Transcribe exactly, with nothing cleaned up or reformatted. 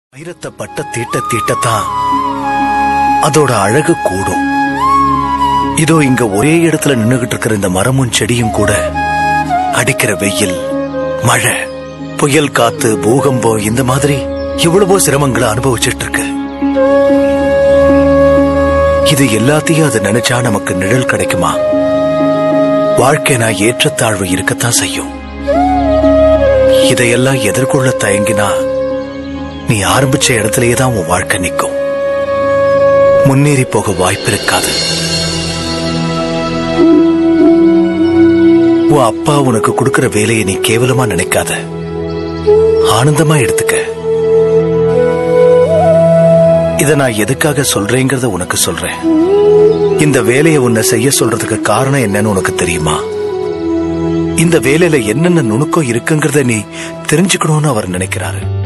வைரத்தை பட்ட தீட்ட தீட்டத்தான் அதோட அழகு கூடும். இதோ இங்க ஒரே இடத்துல நின்னுகிட்டு இருக்கிற இந்த மரமும் செடியும் கூட அடிக்கிற வெயில், மழை, புயல் காத்து, பூகம்பம் இந்த மாதிரி எவ்வளவோ சிரமங்களை அனுபவிச்சிட்டு இருக்கு. இது எல்லாத்தையும் அது நினைச்சா நமக்கு நிழல் கிடைக்குமா? வாழ்க்கை நான் ஏற்றத்தாழ்வு இருக்கத்தான் செய்யும். இதையெல்லாம் எதிர்கொள்ள தயங்கினா நீ ஆரம்பிச்ச இடத்திலேயே தான் உன் வாழ்க்கை நிற்கும். முன்னேறி போக வாய்ப்பு இருக்காது. உன் அப்பா உனக்கு கொடுக்கிற வேலையை நீ கேவலமா நினைக்காத, ஆனந்தமா எடுத்துக்க. இத நான் எதுக்காக சொல்றேங்கிறத உனக்கு சொல்றேன். இந்த வேலையை உன்னை செய்ய சொல்றதுக்கு காரணம் என்னன்னு உனக்கு தெரியுமா? இந்த வேலையில என்னென்ன நுணுக்கம் இருக்குங்கிறத நீ தெரிஞ்சுக்கணும்னு அவர் நினைக்கிறாரு.